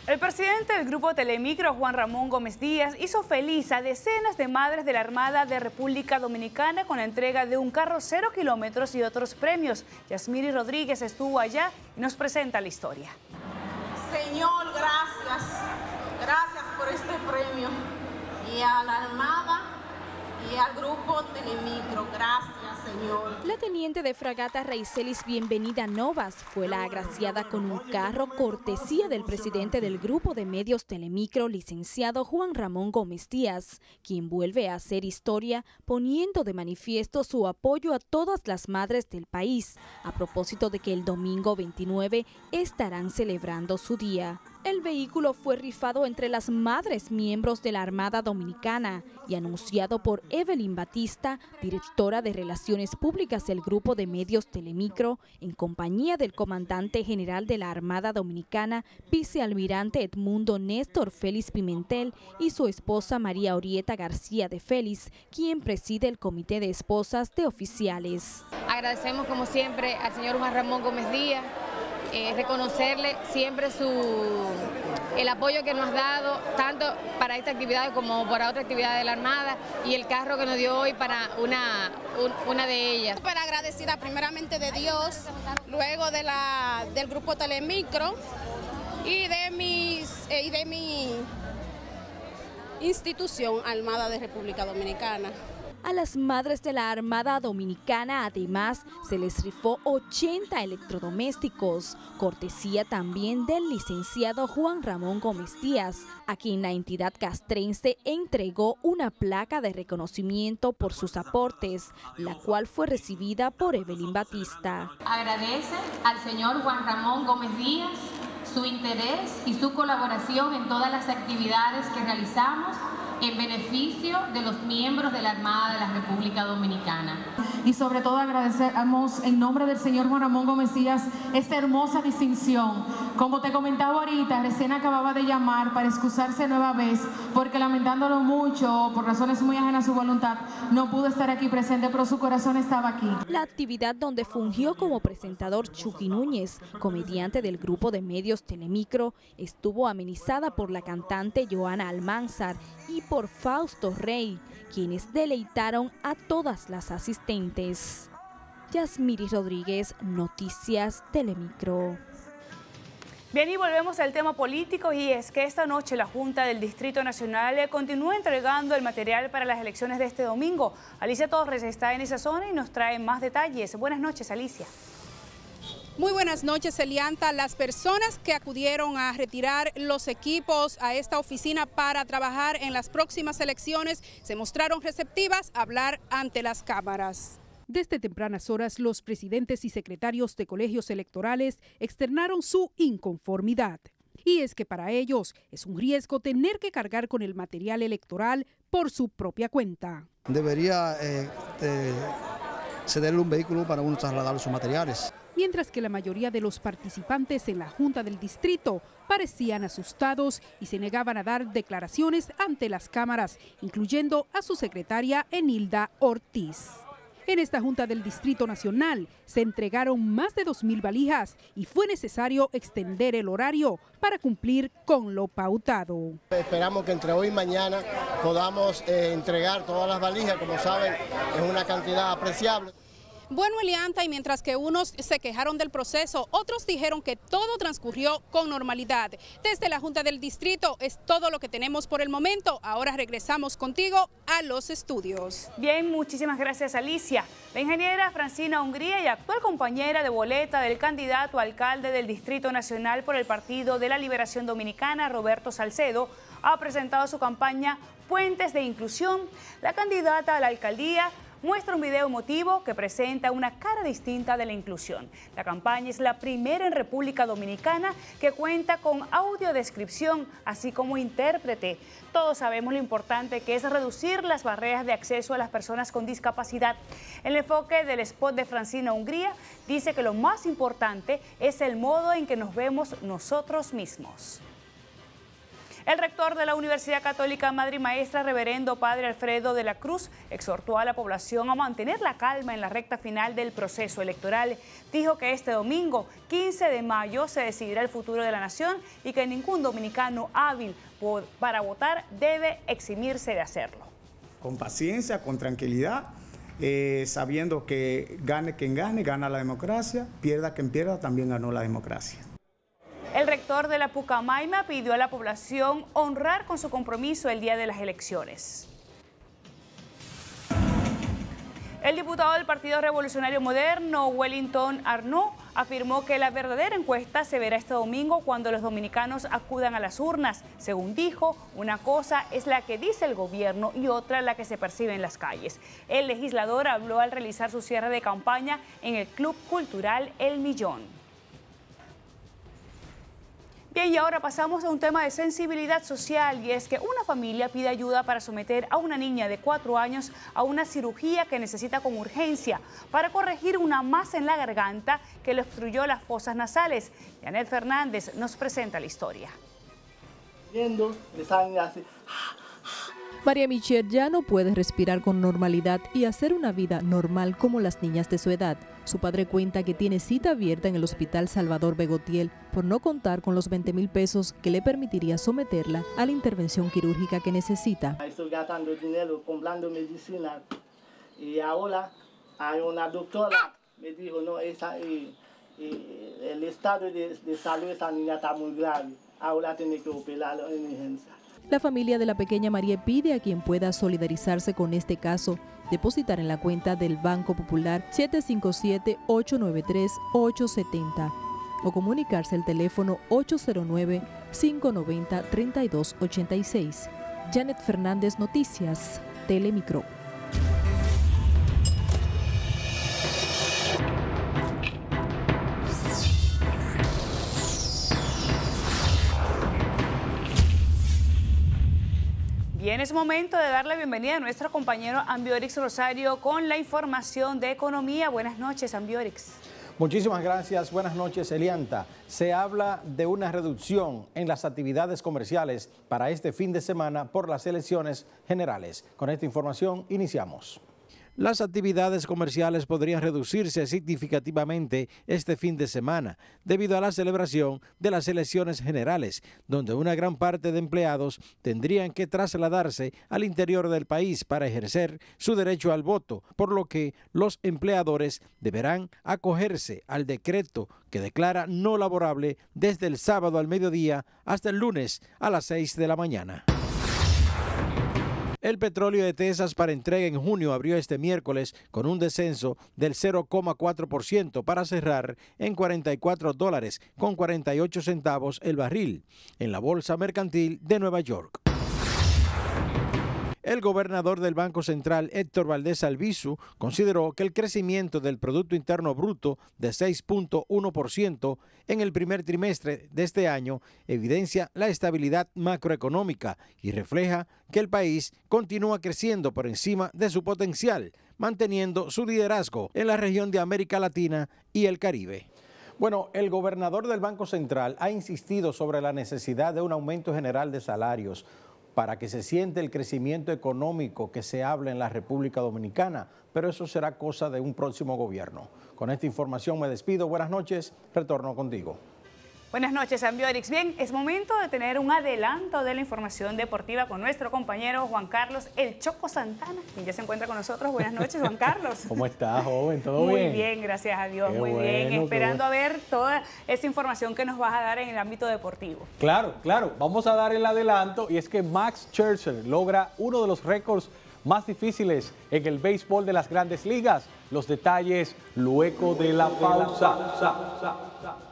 El presidente del Grupo Telemicro, Juan Ramón Gómez Díaz, hizo feliz a decenas de madres de la Armada de República Dominicana con la entrega de un carro 0 kilómetros y otros premios. Yasmiri Rodríguez estuvo allá y nos presenta la historia. Señor, gracias. Gracias por este premio. Y a la Armada y al Grupo Telemicro, gracias, señor. La teniente de fragata Raicelis Bienvenida Novas fue la agraciada con un carro cortesía del presidente del Grupo de Medios Telemicro, licenciado Juan Ramón Gómez Díaz, quien vuelve a hacer historia poniendo de manifiesto su apoyo a todas las madres del país, a propósito de que el domingo 29 estarán celebrando su día. El vehículo fue rifado entre las madres miembros de la Armada Dominicana y anunciado por Evelyn Batista, directora de Relaciones Públicas del Grupo de Medios Telemicro, en compañía del comandante general de la Armada Dominicana, vicealmirante Edmundo Néstor Félix Pimentel, y su esposa María Orieta García de Félix, quien preside el Comité de Esposas de Oficiales. Agradecemos como siempre al señor Juan Ramón Gómez Díaz, reconocerle siempre el apoyo que nos ha dado, tanto para esta actividad como para otra actividad de la Armada, y el carro que nos dio hoy para una de ellas. Súper agradecida primeramente de Dios, luego del Grupo Telemicro y de mi institución Armada de República Dominicana. A las madres de la Armada Dominicana además se les rifó 80 electrodomésticos, cortesía también del licenciado Juan Ramón Gómez Díaz, a quien la entidad castrense entregó una placa de reconocimiento por sus aportes, la cual fue recibida por Evelyn Batista. Agradece al señor Juan Ramón Gómez Díaz su interés y su colaboración en todas las actividades que realizamos en beneficio de los miembros de la Armada de la República Dominicana. Y sobre todo agradecemos en nombre del señor Juan Ramón Gómez Díaz esta hermosa distinción. Como te comentaba ahorita, recién acababa de llamar para excusarse nueva vez, porque lamentándolo mucho, por razones muy ajenas a su voluntad, no pudo estar aquí presente, pero su corazón estaba aquí. La actividad donde fungió como presentador Chucky Núñez, comediante del Grupo de Medios Telemicro, estuvo amenizada por la cantante Joana Almanzar y por Fausto Rey, quienes deleitaron a todas las asistentes. Yasmiri Rodríguez, Noticias Telemicro. Bien, y volvemos al tema político, y es que esta noche la Junta del Distrito Nacional continúa entregando el material para las elecciones de este domingo. Alicia Torres está en esa zona y nos trae más detalles. Buenas noches, Alicia. Muy buenas noches, Elianta. Las personas que acudieron a retirar los equipos a esta oficina para trabajar en las próximas elecciones se mostraron receptivas a hablar ante las cámaras. Desde tempranas horas, los presidentes y secretarios de colegios electorales externaron su inconformidad. Y es que para ellos es un riesgo tener que cargar con el material electoral por su propia cuenta. Debería cederle un vehículo para uno trasladar sus materiales. Mientras que la mayoría de los participantes en la Junta del Distrito parecían asustados y se negaban a dar declaraciones ante las cámaras, incluyendo a su secretaria Enilda Ortiz. En esta Junta del Distrito Nacional se entregaron más de 2.000 valijas y fue necesario extender el horario para cumplir con lo pautado. Esperamos que entre hoy y mañana podamos entregar todas las valijas. Como saben, es una cantidad apreciable. Bueno, Elianta, y mientras que unos se quejaron del proceso, otros dijeron que todo transcurrió con normalidad. Desde la Junta del Distrito es todo lo que tenemos por el momento. Ahora regresamos contigo a los estudios. Bien, muchísimas gracias, Alicia. La ingeniera Francina Hungría y actual compañera de boleta del candidato a alcalde del Distrito Nacional por el Partido de la Liberación Dominicana, Roberto Salcedo, ha presentado su campaña Puentes de Inclusión. La candidata a la alcaldía muestra un video emotivo que presenta una cara distinta de la inclusión. La campaña es la primera en República Dominicana que cuenta con audiodescripción, así como intérprete. Todos sabemos lo importante que es reducir las barreras de acceso a las personas con discapacidad. El enfoque del spot de Francina Hungría dice que lo más importante es el modo en que nos vemos nosotros mismos. El rector de la Universidad Católica Madre y Maestra, reverendo Padre Alfredo de la Cruz, exhortó a la población a mantener la calma en la recta final del proceso electoral. Dijo que este domingo, 15 de mayo, se decidirá el futuro de la nación y que ningún dominicano hábil para votar debe eximirse de hacerlo. Con paciencia, con tranquilidad, sabiendo que gane quien gane, gana la democracia, pierda quien pierda, también ganó la democracia. El rector de la Pucamaima pidió a la población honrar con su compromiso el día de las elecciones. El diputado del Partido Revolucionario Moderno, Wellington Arnaud, afirmó que la verdadera encuesta se verá este domingo cuando los dominicanos acudan a las urnas. Según dijo, una cosa es la que dice el gobierno y otra la que se percibe en las calles. El legislador habló al realizar su cierre de campaña en el Club Cultural El Millón. Bien, y ahora pasamos a un tema de sensibilidad social, y es que una familia pide ayuda para someter a una niña de 4 años a una cirugía que necesita con urgencia para corregir una masa en la garganta que le obstruyó las fosas nasales. Janet Fernández nos presenta la historia. María Michelle ya no puede respirar con normalidad y hacer una vida normal como las niñas de su edad. Su padre cuenta que tiene cita abierta en el Hospital Salvador Begotiel por no contar con los 20,000 pesos que le permitiría someterla a la intervención quirúrgica que necesita. Estoy gastando dinero comprando medicina y ahora hay una doctora me dijo, no, el estado de salud de esa niña está muy grave, ahora tiene que operarlo en emergencia. La familia de la pequeña María pide a quien pueda solidarizarse con este caso depositar en la cuenta del Banco Popular 757-893-870 o comunicarse al teléfono 809-590-3286. Janet Fernández, Noticias, Telemicro. Bien, es momento de dar la bienvenida a nuestro compañero Ambiorix Rosario con la información de economía. Buenas noches, Ambiorix. Muchísimas gracias. Buenas noches, Elianta. Se habla de una reducción en las actividades comerciales para este fin de semana por las elecciones generales. Con esta información iniciamos. Las actividades comerciales podrían reducirse significativamente este fin de semana debido a la celebración de las elecciones generales, donde una gran parte de empleados tendrían que trasladarse al interior del país para ejercer su derecho al voto, por lo que los empleadores deberán acogerse al decreto que declara no laborable desde el sábado al mediodía hasta el lunes a las 6 de la mañana. El petróleo de Texas para entrega en junio abrió este miércoles con un descenso del 0,4% para cerrar en $44.48 el barril en la Bolsa Mercantil de Nueva York. El gobernador del Banco Central, Héctor Valdés Albizu, consideró que el crecimiento del Producto Interno Bruto de 6,1% en el primer trimestre de este año evidencia la estabilidad macroeconómica y refleja que el país continúa creciendo por encima de su potencial, manteniendo su liderazgo en la región de América Latina y el Caribe. Bueno, el gobernador del Banco Central ha insistido sobre la necesidad de un aumento general de salarios para que se siente el crecimiento económico que se habla en la República Dominicana, pero eso será cosa de un próximo gobierno. Con esta información me despido. Buenas noches, retorno contigo. Buenas noches, Ambiorix. Bien, es momento de tener un adelanto de la información deportiva con nuestro compañero Juan Carlos El Choco Santana, quien ya se encuentra con nosotros. Buenas noches, Juan Carlos. ¿Cómo estás, joven? ¿Todo bien? Muy bien, gracias a Dios, muy bueno, bien. Esperando a ver toda esa información que nos vas a dar en el ámbito deportivo. Claro, claro. Vamos a dar el adelanto, y es que Max Scherzer logra uno de los récords más difíciles en el béisbol de las Grandes Ligas. Los detalles luego de la pausa.